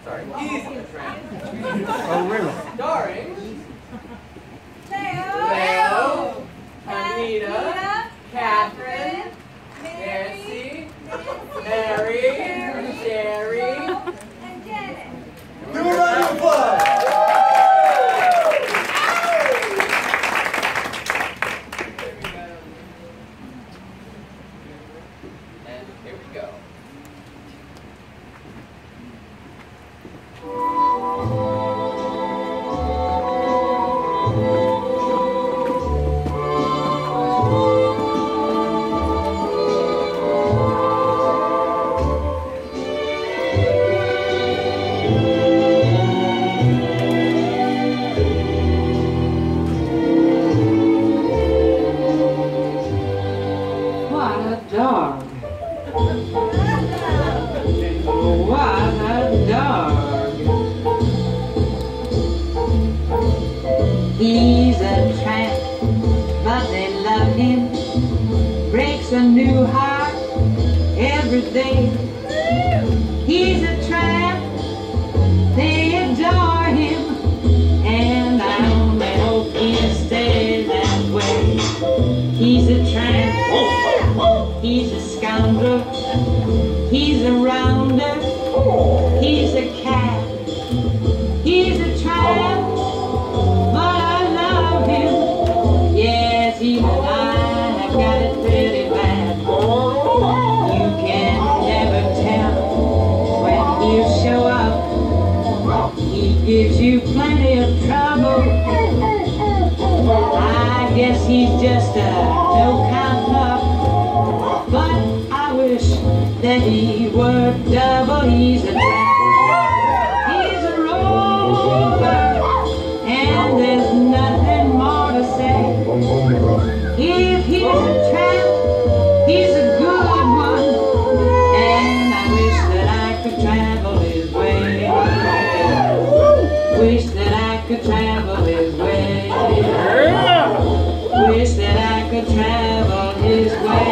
sorry. He's a tramp. Oh, really? Starring Leo, Leo, Anita, Catherine, Nancy, Mary, Sherry, and Janet. Give a round of applause. And here we go. What a dog. Oh, what a dog. He's a tramp, but they love him. Breaks a new heart every day. He's a tramp, they adore him, and I only hope he'll stay that way. He's a tramp, he's a scoundrel, he's a rounder, he's a cat, he's a tramp, but I love him. Yes, even I have got it pretty bad. You can never tell when he'll show up. He gives you plenty of trouble. I guess he's just a no-count pup, but I wish that he were double. He's a tramp, he's a rover, and there's nothing more to say. If he's a tramp, he's a good one, and I wish that I could travel his way. Wish that I could travel his way. Wish that I could travel his way.